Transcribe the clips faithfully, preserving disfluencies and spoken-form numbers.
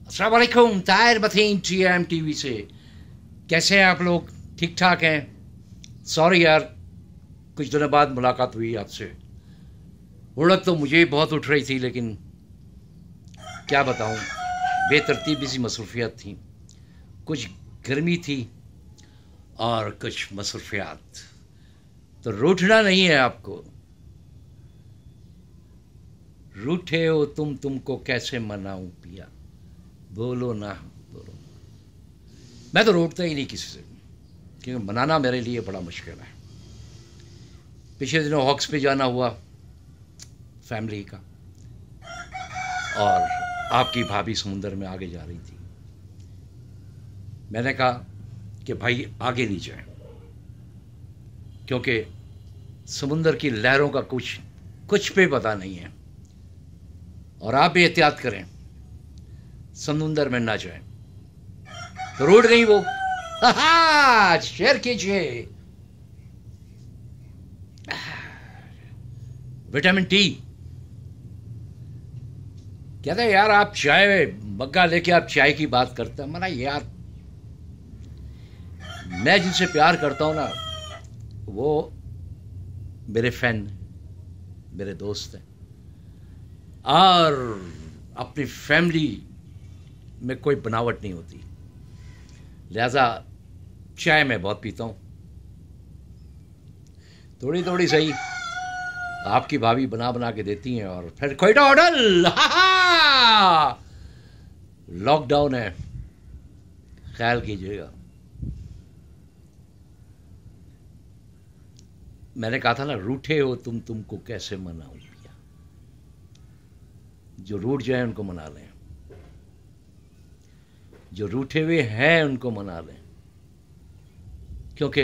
अस्सलाम वालेकुम, ताहिर बथीन टी एम टी वी से। कैसे हैं आप लोग? ठीक ठाक हैं? सॉरी यार, कुछ दिनों बाद मुलाकात हुई आपसे। उड़क तो मुझे बहुत उठ रही थी, लेकिन क्या बताऊं, बेतरतीबी सी मसरूफियात थी। कुछ गर्मी थी और कुछ मसरूफियात। तो रूठना नहीं है आपको। रूठे हो तुम, तुमको कैसे मनाऊं पिया, बोलो ना बोलो। मैं तो रूठता ही नहीं किसी से, क्योंकि मनाना मेरे लिए बड़ा मुश्किल है। पिछले दिनों हॉक्स पे जाना हुआ फैमिली का, और आपकी भाभी समुंदर में आगे जा रही थी। मैंने कहा कि भाई आगे नहीं जाए, क्योंकि समुंदर की लहरों का कुछ कुछ पे पता नहीं है, और आप भी एहतियात करें, समुंदर में ना जाए। तो रूठ गई वो। शेयर कीजिए विटामिन टी। कहते हैं यार आप चाय मग्गा लेके आप चाय की बात करते हैं। मना यार, मैं जिनसे प्यार करता हूं ना, वो मेरे फैन, मेरे दोस्त हैं, और अपनी फैमिली में कोई बनावट नहीं होती। लिहाजा चाय मैं बहुत पीता हूँ, थोड़ी थोड़ी सही। आपकी भाभी बना बना के देती हैं, और फिर कोई ऑर्डर। लॉकडाउन है, ख्याल कीजिएगा। मैंने कहा था ना, रूठे हो तुम, तुमको कैसे मनाऊं पिया। जो रूठ जाए उनको मना लें, जो रूठे हुए हैं उनको मना लें, क्योंकि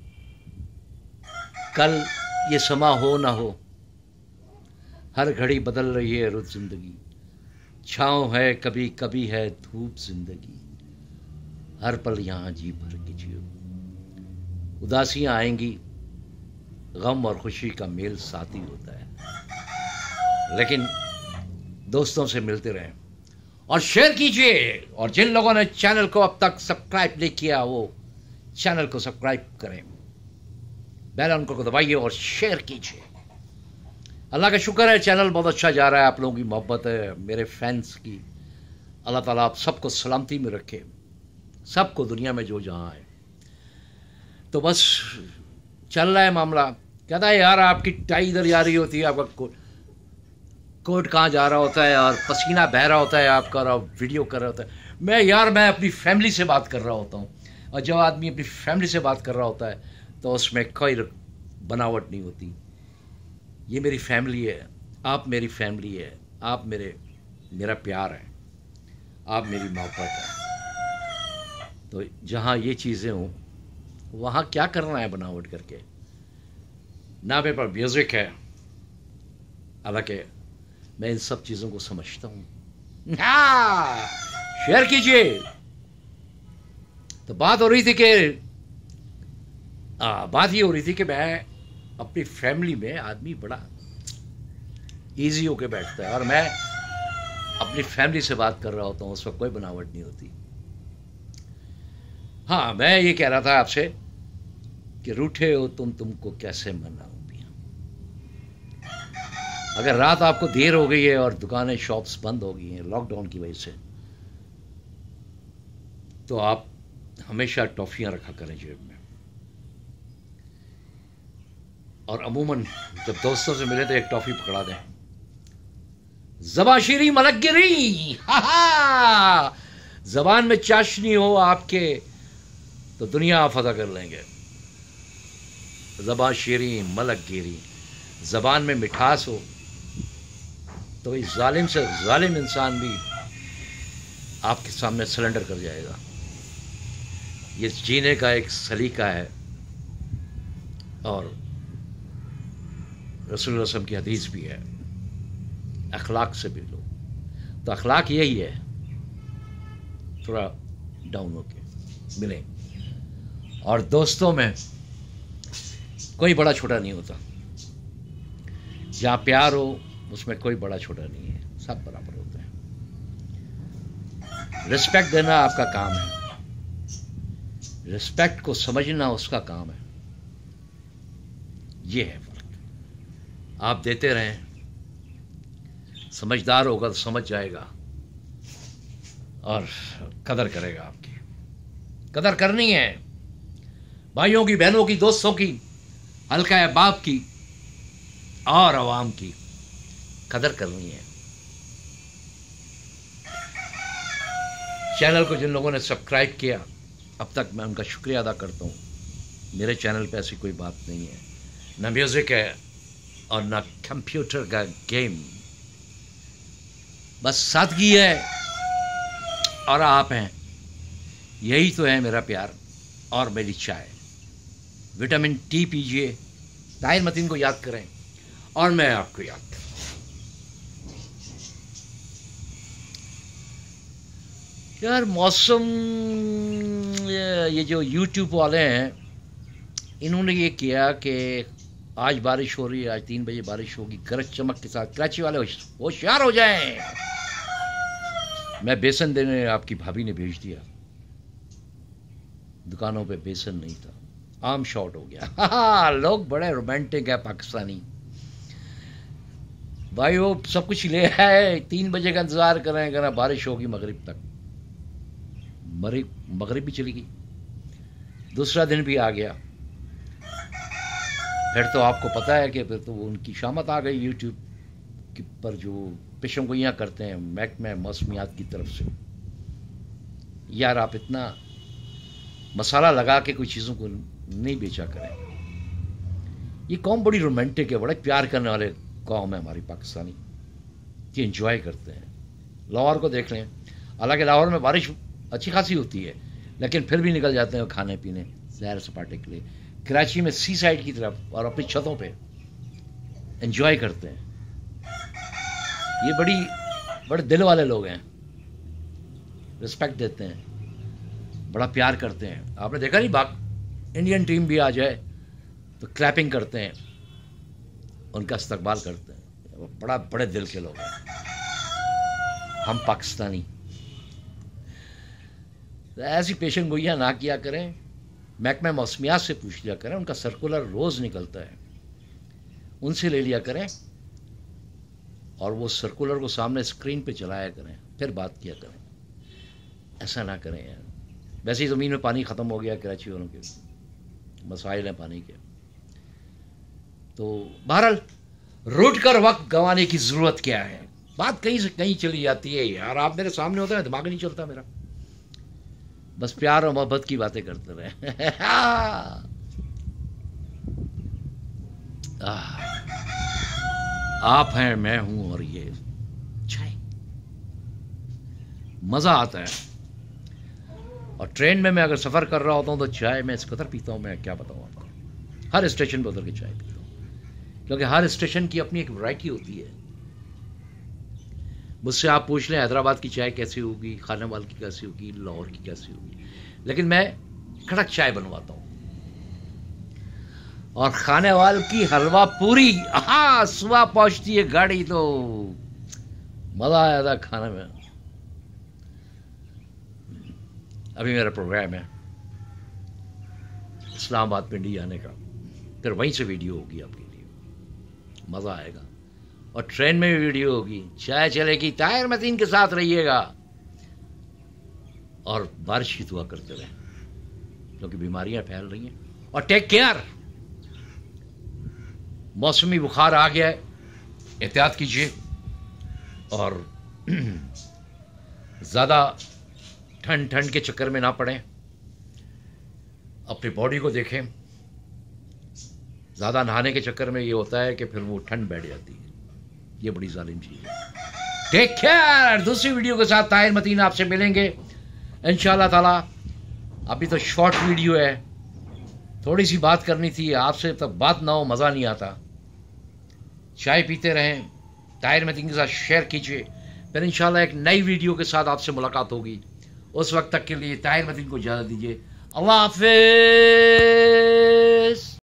कल ये समा हो ना हो, हर घड़ी बदल रही है रुत जिंदगी। छाँव है कभी, कभी है धूप जिंदगी। हर पल यहाँ जी भर के जियो। उदासियां आएंगी, गम और खुशी का मेल साथ ही होता है, लेकिन दोस्तों से मिलते रहें और शेयर कीजिए। और जिन लोगों ने चैनल को अब तक सब्सक्राइब नहीं किया, वो चैनल को सब्सक्राइब करें, बेल आइकन को दबाइए और शेयर कीजिए। अल्लाह का शुक्र है, चैनल बहुत अच्छा जा रहा है। आप लोगों की मोहब्बत है, मेरे फैंस की। अल्लाह ताला आप सबको सलामती में रखे, सबको दुनिया में जो जहाँ है। तो बस चल रहा है मामला। कहता है यार आपकी टाई इधर जा रही होती है, आपका कोट कोट कहाँ जा रहा होता है, और पसीना बह रहा होता है आपका, और वीडियो कर रहा होता है। मैं यार मैं अपनी फैमिली से बात कर रहा होता हूँ, और जब आदमी अपनी फैमिली से बात कर रहा होता है तो उसमें कोई बनावट नहीं होती। ये मेरी फैमिली है, आप मेरी फैमिली है, आप मेरे मेरा प्यार है, आप मेरी मोहब्बत है। तो जहाँ ये चीज़ें हों, वहाँ क्या करना है बनावट करके। ना मेरे पर म्यूज़िक है, हालांकि मैं इन सब चीज़ों को समझता हूँ। हाँ, शेयर कीजिए। तो बात हो रही थी कि आ, बात ये हो रही थी कि मैं अपनी फैमिली में आदमी बड़ा इजी होके बैठता है, और मैं अपनी फैमिली से बात कर रहा होता हूँ, उस वक्त कोई बनावट नहीं होती। हाँ, मैं ये कह रहा था आपसे कि रूठे हो तुम, तुमको कैसे मनाऊं पिया। अगर रात आपको देर हो गई है और दुकानें शॉप्स बंद हो गई हैं लॉकडाउन की वजह से, तो आप हमेशा टॉफियां रखा करें जेब में। और अमूमन जब दोस्तों से मिले तो एक टॉफी पकड़ा दें। ज़बाशीरी मलकगिरी, हा हा, जबान में चाशनी हो आपके तो दुनिया आप फतह कर लेंगे। ज़बाशीरी मलकगिरी, जबान में मिठास हो तो इस जालिम से जालिम इंसान भी आपके सामने सरेंडर कर जाएगा। ये जीने का एक सलीका है, और रसूल रसम की हदीस भी है, अखलाक से भी लो। तो अखलाक यही है, थोड़ा डाउन होके मिले। और दोस्तों में कोई बड़ा छोटा नहीं होता, जहाँ प्यार हो उसमें कोई बड़ा छोटा नहीं है, सब बराबर होते हैं। रिस्पेक्ट देना आपका काम है, रिस्पेक्ट को समझना उसका काम है। ये है फर्क। आप देते रहें, समझदार होगा तो समझ जाएगा और कदर करेगा। आपकी कदर करनी है, भाइयों की, बहनों की, दोस्तों की, हल्का अहबाब की और आवाम की कदर करनी है। चैनल को जिन लोगों ने सब्सक्राइब किया अब तक, मैं उनका शुक्रिया अदा करता हूँ। मेरे चैनल पे ऐसी कोई बात नहीं है, ना म्यूज़िक है और ना कंप्यूटर का गेम, बस सादगी है और आप हैं। यही तो है मेरा प्यार और मेरी चाय। विटामिन टी पीजिए, ताहिर मतीन को याद करें और मैं आपको याद करूँ। यार मौसम, ये जो यूट्यूब वाले हैं, इन्होंने ये किया कि आज बारिश हो रही है, आज तीन बजे बारिश होगी गरज चमक के साथ। कराची वाले होशियार हो जाएं। मैं बेसन देने आपकी भाभी ने भेज दिया, दुकानों पे बेसन नहीं था, आम शॉर्ट हो गया। हाँ, लोग बड़े रोमांटिक है पाकिस्तानी भाई, वो सब कुछ ले आए, तीन बजे का इंतजार कर रहे हैं, कहना बारिश होगी मगरिब तक। मगरिब मगरिब भी चली गई, दूसरा दिन भी आ गया। फिर तो आपको पता है कि फिर तो वो उनकी शामत आ गई यूट्यूब की पर जो पेशम गोइयाँ करते हैं महकमे मौसमियात की तरफ से। यार आप इतना मसाला लगा के कोई चीज़ों को नहीं बेचा करें। ये कौम बड़ी रोमांटिक है, बड़े प्यार करने वाले कौम है हमारी पाकिस्तानी, ये एंजॉय करते हैं। लाहौर को देख लें, हालांकि लाहौर में बारिश अच्छी खासी होती है, लेकिन फिर भी निकल जाते हैं खाने पीने, सैर सपाटे के लिए। कराची में सी साइड की तरफ और अपनी छतों पे एंजॉय करते हैं। ये बड़ी बड़े दिल वाले लोग हैं, रिस्पेक्ट देते हैं, बड़ा प्यार करते हैं। आपने देखा नहीं, बाग इंडियन टीम भी आ जाए तो क्लैपिंग करते हैं, उनका इस्तकबाल करते हैं। वो बड़ा बड़े दिल के लोग हैं। हम पाकिस्तानी तो ऐसी पेशन गोइयाँ ना किया करें, महकमे मौसमियात से पूछ लिया करें, उनका सर्कुलर रोज़ निकलता है, उनसे ले लिया करें और वो सर्कुलर को सामने स्क्रीन पे चलाया करें, फिर बात किया करें। ऐसा ना करें यार। वैसे ही ज़मीन में पानी ख़त्म हो गया, कराची वालों के मसाइल हैं पानी के। तो बहरहाल रुट कर वक्त गंवाने की ज़रूरत क्या है, बात कहीं से कहीं चली जाती है यार। आप मेरे सामने होते हैं, दिमाग नहीं चलता मेरा, बस प्यार और मोहब्बत की बातें करते रहे। आप हैं, मैं हूं और ये चाय, मज़ा आता है। और ट्रेन में मैं अगर सफ़र कर रहा होता हूँ तो चाय मैं इस कदर पीता हूँ, मैं क्या बताऊँ आपको। हर स्टेशन पर उतर के चाय पीता हूँ, क्योंकि हर स्टेशन की अपनी एक वैरायटी होती है। मुझसे आप पूछ लें हैदराबाद की चाय कैसी होगी, खानेवाल की कैसी होगी, लाहौर की कैसी होगी, लेकिन मैं कड़क चाय बनवाता हूँ। और खानेवाल की हलवा पूरी, हाँ, सुबह पहुंचती है गाड़ी तो मज़ा आया था खाने में। अभी मेरा प्रोग्राम है इस्लामाबाद पिंडी आने का, फिर वहीं से वीडियो होगी आपके लिए, मज़ा आएगा। और ट्रेन में भी वीडियो होगी, चाय चलेगी, ताहिर मतीन के साथ रहिएगा और बारिश की दुआ करते रहें, क्योंकि बीमारियां फैल रही हैं। और टेक केयर, मौसमी बुखार आ गया है, एहतियात कीजिए और ज़्यादा ठंड ठंड के चक्कर में ना पड़ें, अपनी बॉडी को देखें। ज़्यादा नहाने के चक्कर में ये होता है कि फिर वो ठंड बैठ जाती है, ये बड़ी जालिम चीज़ है। Take care. दूसरी वीडियो के साथ ताहिर मतीन आपसे मिलेंगे इंशाअल्लाह ताला। अभी तो शॉर्ट वीडियो है, थोड़ी सी बात करनी थी आपसे, तब बात ना हो मज़ा नहीं आता। चाय पीते रहें, ताहिर मतीन के साथ शेयर कीजिए, फिर इंशाअल्लाह एक नई वीडियो के साथ आपसे मुलाकात होगी। उस वक्त तक के लिए ताहिर मतीन को इजाज़त दीजिए। अल्लाह हाफ़िज़।